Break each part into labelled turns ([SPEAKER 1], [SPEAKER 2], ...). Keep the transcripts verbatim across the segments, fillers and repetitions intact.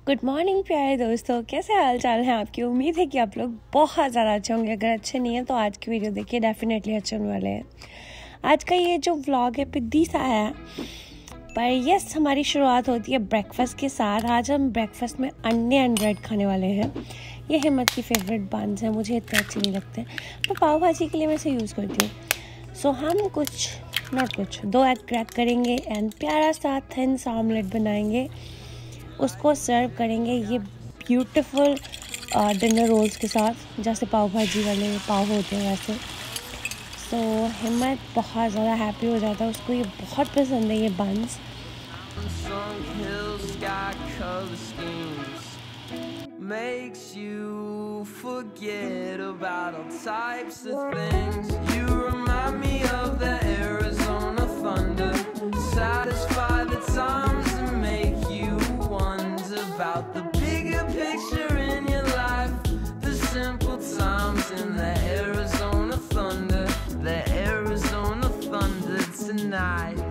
[SPEAKER 1] Good morning प्यारे दोस्तों, कैसे हाल चाल है आपकी। उम्मीद है कि आप लोग बहुत ज़्यादा अच्छे होंगे। अगर अच्छे नहीं हैं तो आज की वीडियो देखिए, डेफिनेटली अच्छे होने वाले हैं। आज का ये जो व्लॉग है पिद्दी सा है, पर यस हमारी शुरुआत होती है ब्रेकफास्ट के साथ। आज हम ब्रेकफास्ट में अंडे एंड ब्रेड खाने वाले हैं। ये हिम्मत की फेवरेट बंस हैं, मुझे इतने अच्छे नहीं लगते, पर पाव भाजी के लिए मैं इसे यूज़ करती हूँ। सो हम कुछ नॉट कुछ दो एग क्रैक करेंगे एंड प्यारा सा थिन सा ऑमलेट बनाएंगे, उसको सर्व करेंगे ये ब्यूटीफुल डिनर रोल्स के साथ, जैसे पाव भाजी वाले पाव होते हैं वैसे। सो so, हिम्मत बहुत ज़्यादा हैप्पी हो जाता है, उसको ये बहुत पसंद है ये बंस। Makes you forget about all types of things. You remind me of the Arizona thunder. Satisfy the times and make you wonder about the bigger picture in your life. The simple times in the Arizona thunder. The Arizona thunder tonight.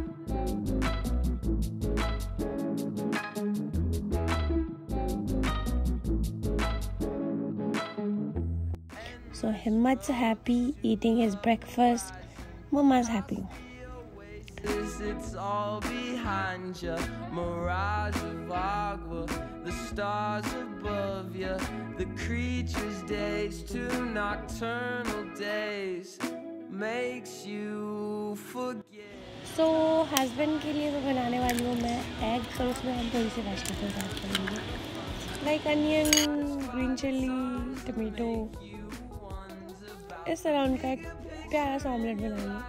[SPEAKER 1] So Himmat's happy eating his breakfast. Mama's happy.
[SPEAKER 2] It's all behind you, mirage of agua, the stars above you, the creatures' days, two nocturnal days, makes you forget.
[SPEAKER 1] So husband के लिए तो बनाने वाली हूँ मैं egg, और उसमें हम थोड़ी सी वेजिटेबल्स ऐड करेंगे, like onion, green chilli, tomato. इस तरह उनका एक प्यारा सा ऑमलेट बनाएंगे।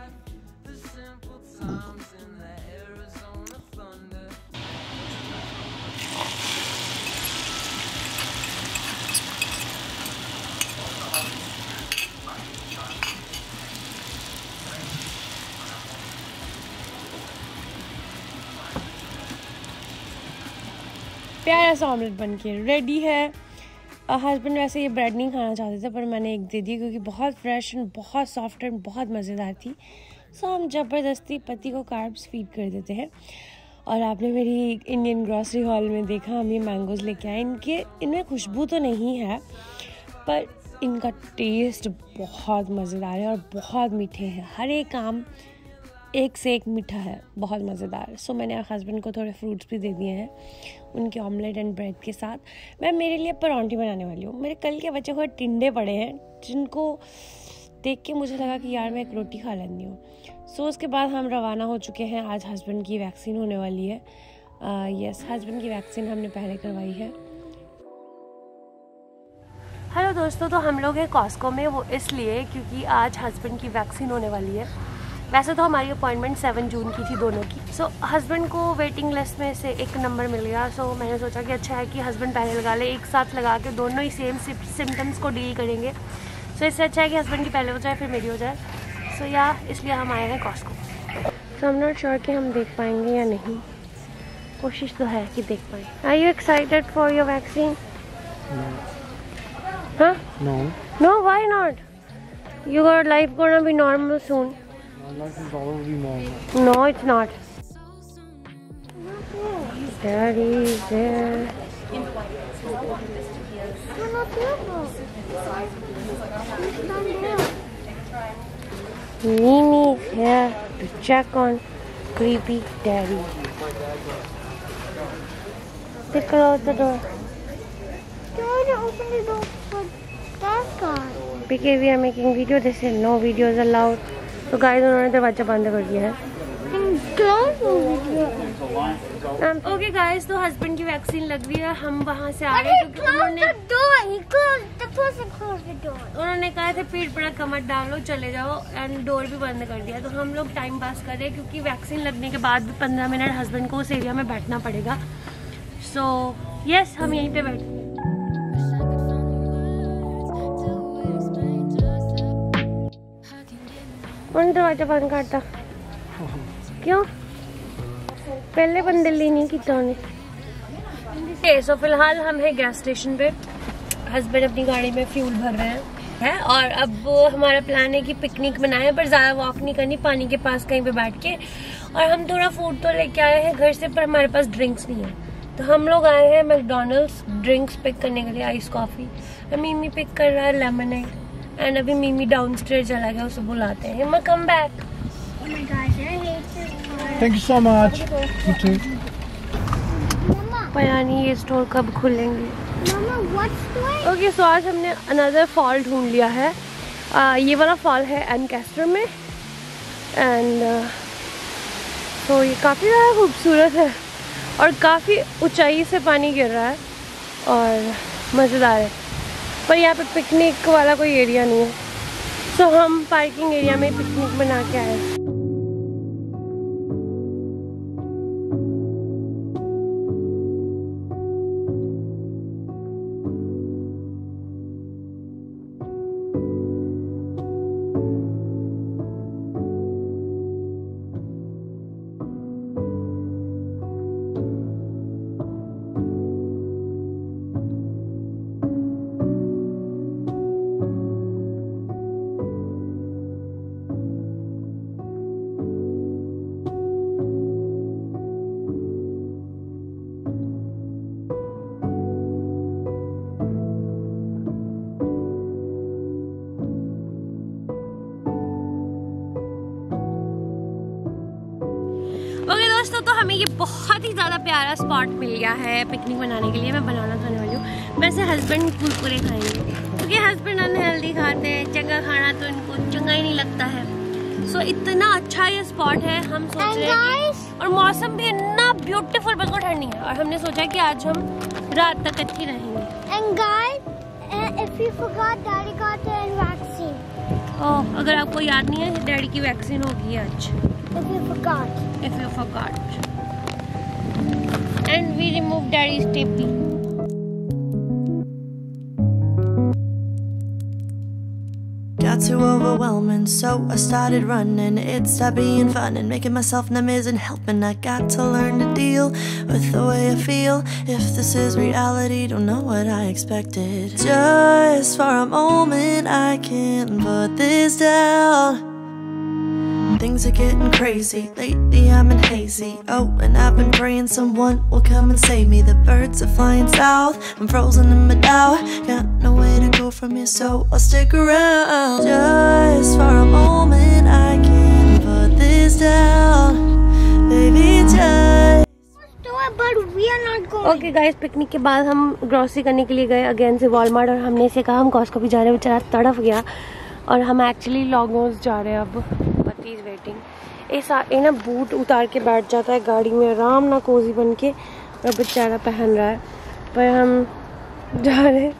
[SPEAKER 1] प्यारा सा ऑमलेट बन के रेडी है। हस्बैंड वैसे ये ब्रेड नहीं खाना चाहते थे, पर मैंने एक दे दी क्योंकि बहुत फ्रेश एंड बहुत सॉफ्ट एंड बहुत मज़ेदार थी। सो हम ज़बरदस्ती पति को कार्ब्स फीड कर देते हैं। और आपने मेरी इंडियन ग्रॉसरी हॉल में देखा, हम ये मैंगोज़ लेके आए। इनके इनमें खुशबू तो नहीं है, पर इनका टेस्ट बहुत मज़ेदार है और बहुत मीठे हैं। हर एक आम एक से एक मीठा है, बहुत मज़ेदार। सो मैंने हस्बैंड को थोड़े फ्रूट्स भी दे दिए हैं उनके ऑमलेट एंड ब्रेड के साथ। मैं मेरे लिए परांठी बनाने वाली हूँ। मेरे कल के बचे हुए टिंडे पड़े हैं, जिनको देख के मुझे लगा कि यार मैं एक रोटी खा लेती हूँ। सो उसके बाद हम रवाना हो चुके हैं। आज हस्बैंड की वैक्सीन होने वाली है। यस, हस्बैंड की वैक्सीन हमने पहले करवाई है। हेलो दोस्तों, तो हम लोग हैं कॉस्को में, वो इसलिए क्योंकि आज हस्बैंड की वैक्सीन होने वाली है। वैसे तो हमारी अपॉइंटमेंट सेवन जून की थी दोनों की। सो so, हस्बैंड को वेटिंग लिस्ट में से एक नंबर मिल गया। सो so, मैंने सोचा कि अच्छा है कि हस्बैंड पहले लगा ले, एक साथ लगा के दोनों ही सेम सिम्टम्स को डील करेंगे। सो so, इससे अच्छा है कि हस्बैंड की पहले हो जाए फिर मेरी हो जाए। सो so, या इसलिए हम आए हैं Costco. So I am not sure कि हम देख पाएंगे या नहीं, कोशिश तो है कि देख पाए। Are you excited for your vaccine? हाँ?
[SPEAKER 3] No.
[SPEAKER 1] No, why not? Your life gonna be normal soon.
[SPEAKER 3] Life is already normal.
[SPEAKER 1] No, it's not. Daddy is there. Mimi is here to check on creepy daddy. They close the door.
[SPEAKER 4] Don't want to open the door for that guy.
[SPEAKER 1] Because we are making video, they say no videos allowed. तो guys उन्होंने दरवाजा बंद कर दिया है। Okay guys, तो husband की vaccine लग रही है, हम वहाँ से आ रहे हैं क्योंकि उन्होंने उन्होंने कहा था पेट बड़ा कमर डालो चले जाओ, एंड डोर भी बंद कर दिया। तो हम लोग टाइम पास कर रहे हैं क्योंकि वैक्सीन लगने के बाद भी पंद्रह मिनट हस्बैंड को उस एरिया में बैठना पड़ेगा। सो so, यस yes, हम यहीं पे बैठे। कौन दरवाजा बंद करता? क्यों? पहले बंद नहीं किया उन्हें। सो फिलहाल हम हैं गैस स्टेशन पे, हस्बैंड अपनी गाड़ी में फ्यूल भर रहे हैं है और अब हमारा प्लान है कि पिकनिक बनाए, पर ज़्यादा वॉक नहीं करनी, पानी के पास कहीं पे बैठ के। और हम थोड़ा फूड तो लेके आए हैं घर से, पर हमारे पास ड्रिंक्स नहीं है। तो हम लोग आए हैं मैकडोनल्ड्स ड्रिंक्स पिक करने के लिए, आइस कॉफ़ी। मीमी पिक कर रहा है लेमनेड एंड अभी मीमी डाउनस्टेयर चला गया, उसे बुलाते हैं। हिम्मा come back.
[SPEAKER 3] Thank you so much. You too.
[SPEAKER 1] पता नहीं ये स्टोर कब खुलेंगे।
[SPEAKER 4] Mama, what's the
[SPEAKER 1] okay so आज हमने अनदर फॉल ढूंढ लिया है। uh, ये वाला फॉल है एनकेस्टर में एंड तो ये काफ़ी ज़्यादा खूबसूरत है और काफ़ी ऊंचाई से पानी गिर रहा है और मज़ेदार है, पर यहाँ पे पिकनिक वाला कोई एरिया नहीं है। सो so, हम पार्किंग एरिया में पिकनिक बना के आए। ओके दोस्तों, तो हमें ये बहुत ही ज़्यादा प्यारा स्पॉट मिल गया है पिकनिक बनाने के लिए। मैं बनाना खाने वाली हूँ। वैसे हस्बैंड कुरकुरे खाएंगे क्योंकि हस्बैंड अनहेल्दी खाते हैं, चंगा खाना तो इनको चंगा ही नहीं लगता है। सो so, इतना अच्छा ये स्पॉट है, हम सोच रहे हैं और मौसम भी इतना ब्यूटीफुल, बिल्कुल ठंडी है और हमने सोचा कि आज हम रात तक अच्छी रहेंगे।
[SPEAKER 4] And guys, uh, if you forgot, Daddy got the vaccine.
[SPEAKER 1] ओह, अगर आपको याद नहीं है डैडी की वैक्सीन होगी आज।
[SPEAKER 4] If you forgot.
[SPEAKER 1] If you forgot. And we removed daddy's tapey.
[SPEAKER 5] Got too overwhelming, so I started running. It stopped being fun and making myself numb isn't helping. I got to learn to deal with the way I feel. If this is reality, don't know what I expected. Just for a moment, I can't put this down. Things are getting crazy, lately I'm in hazy. Oh, and I've been praying someone will come and save me. The birds are flying south, I'm frozen in my doubt. Got no way to go from here, so I'll stick around. Just for a moment, I can't put this down. Baby, just
[SPEAKER 4] But we are not going.
[SPEAKER 1] Okay guys, picnic के बाद हम grocery करने के लिए गए again से Walmart और हमने से कहा हम कॉस्को भी जा रहे हैं। बेचारा तड़फ गया और हम एक्चुअली लॉगोस जा रहे हैं अब। But is waiting. ऐसा ये ना बूट उतार के बैठ जाता है गाड़ी में आराम ना कोजी बन के और बेचारा पहन रहा है, पर हम जा रहे हैं।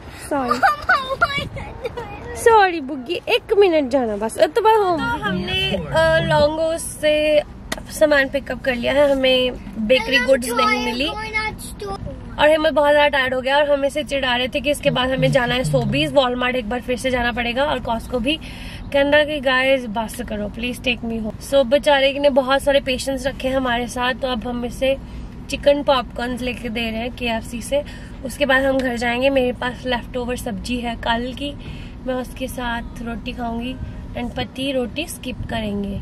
[SPEAKER 1] सॉरी सॉरी बुग्गी, एक मिनट जाना बस, तो बस हो। तो हमने लॉन्गोस से सामान पिकअप कर लिया है, हमें बेकरी गुड्स नहीं मिली और हमें बहुत ज्यादा टायर्ड हो गया और हम इसे चिढ़ा रहे थे कि इसके बाद हमें जाना है सोबीज, वॉलमार्ट एक बार फिर से जाना पड़ेगा और कॉस्को भी। कहना कि गाइस बस करो please, take me home. So बेचारे ने बहुत सारे पेशेंस रखे हमारे साथ, तो अब हम इसे चिकन पॉपकॉर्न लेके दे रहे हैं केएफसी से। उसके बाद हम घर जाएंगे। मेरे पास लेफ्ट ओवर सब्जी है कल की, मैं उसके साथ रोटी खाऊंगी एंड पति रोटी स्किप करेंगे।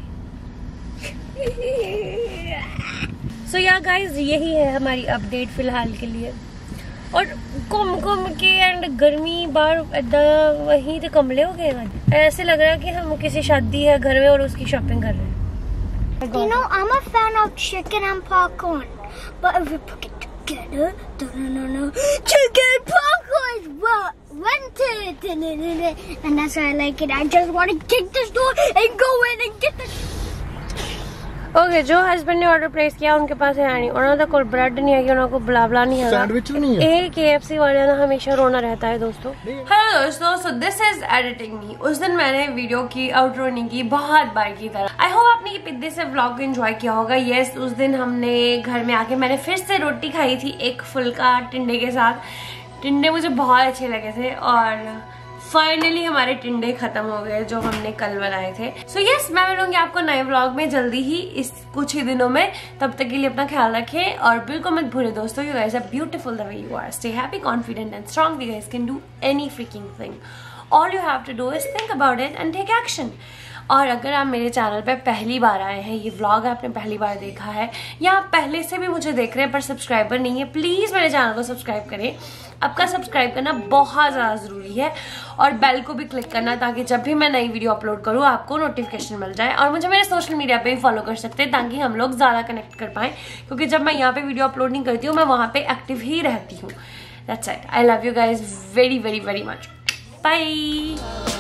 [SPEAKER 1] सो या गाइज, यही है हमारी अपडेट फिलहाल के लिए। और घूम घूम के एंड गर्मी बार वहीं तो कमले हो गए। ऐसे लग रहा है कि हम किसी शादी है घर में और उसकी शॉपिंग कर रहे हैं।
[SPEAKER 4] You know, I'm a fan of chicken and popcorn, but if we put it together, no, no, no, chicken popcorn is what wanted, and that's why I like it. I just want to kick the store and go in and get the.
[SPEAKER 1] Okay okay, जो husband ने order place किया उनके पास है नहीं, उन्होंने कोई bread नहीं है कि उनको बुलावला नहीं है,
[SPEAKER 3] सैंडविच नहीं है।
[SPEAKER 1] एक केएफसी वाले ना हमेशा रोना रहता है दोस्तों। हेलो दोस्तों, so this is editing me. उस दिन मैंने वीडियो की आउटरो नहीं की, बहुत बार की तरह। आई होप आपने ये पिद्दे से व्लॉग को एंजॉय किया होगा। यस yes, उस दिन हमने घर में आके मैंने फिर से रोटी खाई थी एक फुल्का टिंडे के साथ। टिंडे मुझे बहुत अच्छे लगे थे और फाइनली हमारे टिंडे खत्म हो गए जो हमने कल बनाए थे। सो so यस yes, मैं मिलूंगी आपको नए व्लॉग में जल्दी ही, इस कुछ ही दिनों में। तब तक के लिए अपना ख्याल रखें और बिल्कुल मत भूलें दोस्तों, you guys are beautiful the way you are. Stay happy, confident and strong. You guys can do any freaking thing. All you have to do is think about it and take action. और अगर आप मेरे channel पे पहली बार आए हैं, ये vlog आपने पहली बार देखा है या आप पहले से भी मुझे देख रहे हैं पर सब्सक्राइबर नहीं है, प्लीज़ मेरे चैनल को सब्सक्राइब करें। आपका सब्सक्राइब करना बहुत ज़्यादा ज़रूरी है और बेल को भी क्लिक करना, ताकि जब भी मैं नई वीडियो अपलोड करूँ आपको नोटिफिकेशन मिल जाए। और मुझे मेरे सोशल मीडिया पे भी फॉलो कर सकते हैं ताकि हम लोग ज़्यादा कनेक्ट कर पाएँ, क्योंकि जब मैं यहाँ पे वीडियो अपलोड नहीं करती हूँ मैं वहाँ पे एक्टिव ही रहती हूँ। That's it. I love you guys very very very much. Bye.